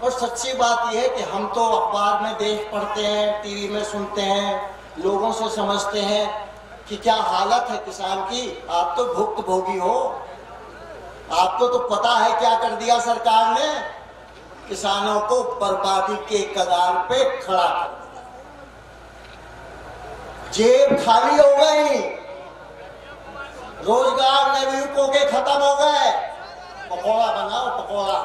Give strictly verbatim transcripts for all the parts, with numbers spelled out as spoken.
और सच्ची बात यह है कि हम तो अखबार में देख पढ़ते हैं, टीवी में सुनते हैं, लोगों से समझते हैं कि क्या हालत है किसान की। आप तो भुक्तभोगी हो, आपको तो पता है क्या कर दिया सरकार ने, किसानों को बर्बादी के कगार पे खड़ा कर दिया। जेब खाली हो गई, रोजगार नवयुवकों के खत्म हो गए। पकौड़ा बनाओ, पकौड़ा,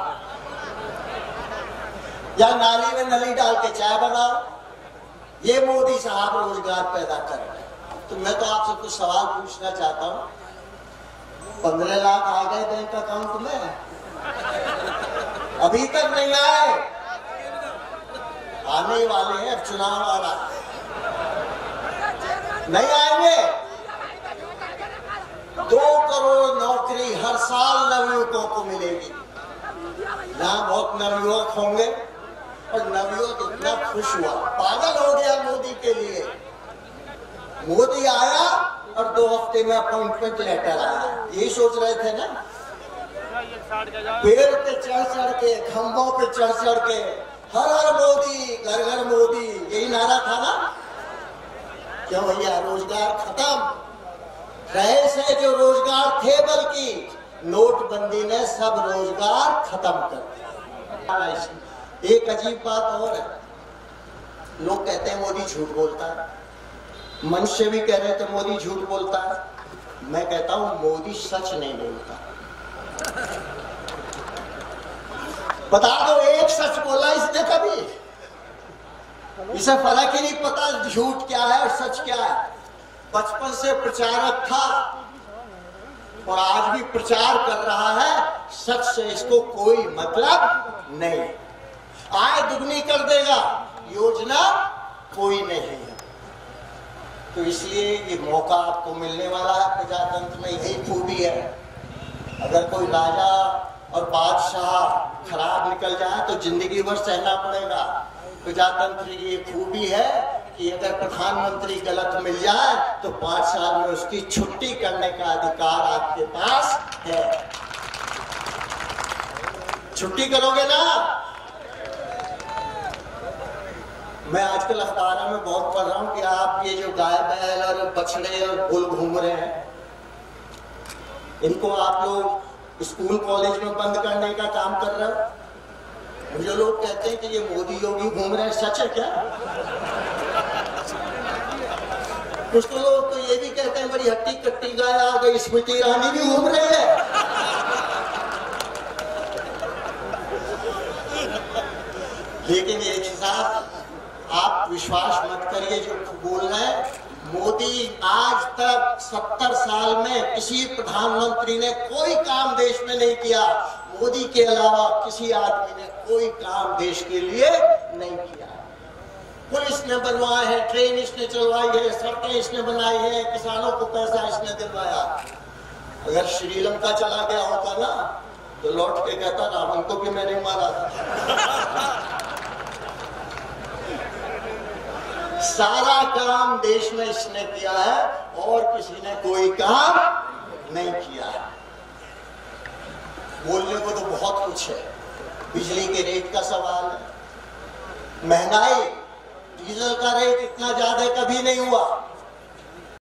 या नाली में नली डाल के चाय बनाओ, ये मोदी साहब रोजगार पैदा कर रहे हैं। तो मैं तो आपसे कुछ सवाल पूछना चाहता हूं, पंद्रह लाख आ गए बैंक अकाउंट में, अभी तक नहीं आए, आने वाले हैं, अब चुनाव आ रहा है, नहीं आएंगे। दो करोड़ नौकरी हर साल नवयुवकों को मिलेगी। यहाँ बहुत नवयुवक होंगे और नवयुवक इतना खुश हुआ, पागल हो गया मोदी के लिए। मोदी आया और दो हफ्ते में अपॉइंटमेंट लेटर आया। यही सोच रहे थे ना, पेड़ पे चढ़ चढ़ के, खंभों पे चढ़ चढ़ के हर हर मोदी, घर घर मोदी, यही नारा था ना। क्यों भैया, रोजगार खत्म रहे से जो रोजगार थे, बल्कि नोटबंदी ने सब रोजगार खत्म कर दिया। एक अजीब बात और है, लोग कहते हैं मोदी झूठ बोलता है, मनुष्य भी कह रहे थे मोदी झूठ बोलता है। मैं कहता हूं मोदी सच नहीं बोलता। बता दो एक सच बोला इसने कभी? इसे फर्क ही नहीं पता झूठ क्या है और सच क्या है। बचपन से प्रचारक था और आज भी प्रचार कर रहा है, सच से इसको कोई मतलब नहीं। आय दुगनी कर देगा, योजना कोई नहीं है। तो इसलिए ये मौका आपको मिलने वाला है। प्रजातंत्र में यही खूबी है, अगर कोई राजा और बादशाह खराब निकल जाए तो जिंदगी भर सहना पड़ेगा। प्रजातंत्र की ये खूबी है कि अगर प्रधानमंत्री गलत मिल जाए तो पांच साल में उसकी छुट्टी करने का अधिकार आपके पास है। छुट्टी करोगे ना? मैं आजकल अखबारों में बहुत पढ़ रहा हूँ कि आप ये जो गाय बैल और बछड़े और बुल घूम रहे हैं, इनको आप लोग स्कूल कॉलेज में बंद करने का काम कर रहे हो। मुझे लोग कहते हैं कि ये मोदी योगी घूम रहे हैं, सच है क्या? कुछ तो लोग तो ये भी कहते हैं बड़ी हट्टी कट्टी गाय आ गई, स्मृति ईरानी भी घूम रहे हैं। लेकिन एक हिसाब आप विश्वास मत करिए जो बोल रहे हैं। मोदी आज तक सत्तर साल में किसी प्रधानमंत्री ने कोई काम देश में नहीं किया। मोदी के अलावा किसी आदमी ने कोई काम देश के लिए नहीं किया। पुलिस ने बनवाए हैं, ट्रेन इसने चलवाई है, सड़कें इसने बनाई है, किसानों को पैसा इसने दिलवाया। अगर श्रीलंका चला गया होता ना तो लौट के कहता रावण को भी मैंने मारा था। सारा काम देश में इसने किया है और किसी ने कोई काम नहीं किया है। बोलने को तो बहुत कुछ है। बिजली के रेट का सवाल है, महंगाई, डीजल का रेट इतना ज्यादा कभी नहीं हुआ।